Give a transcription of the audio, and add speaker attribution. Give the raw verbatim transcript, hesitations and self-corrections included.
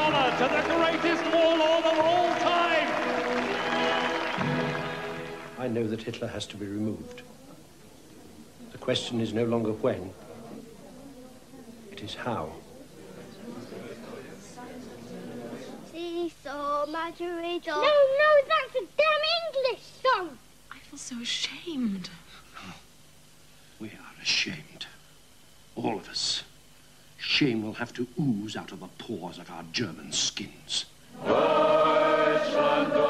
Speaker 1: honour to the greatest warlord of all time.
Speaker 2: I know that Hitler has to be removed. The question is no longer when, it is how.
Speaker 3: Seesaw, Marjorie, no, no, that's a damn English song.
Speaker 4: I feel so ashamed.
Speaker 2: Oh, we are ashamed. All of us. Shame will have to ooze out of the pores of our German skins. Deutschland,